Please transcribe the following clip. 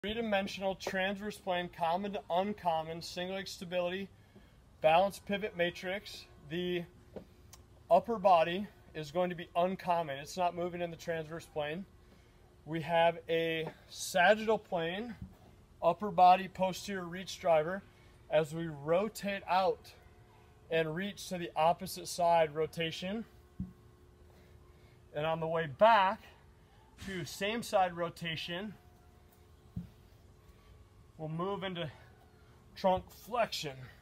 Three-dimensional transverse plane, common to uncommon, single leg stability, balanced pivot matrix. The upper body is going to be uncommon. It's not moving in the transverse plane. We have a sagittal plane, upper body posterior reach driver. As we rotate out and reach to the opposite side rotation, and on the way back to same side rotation, we'll move into trunk flexion.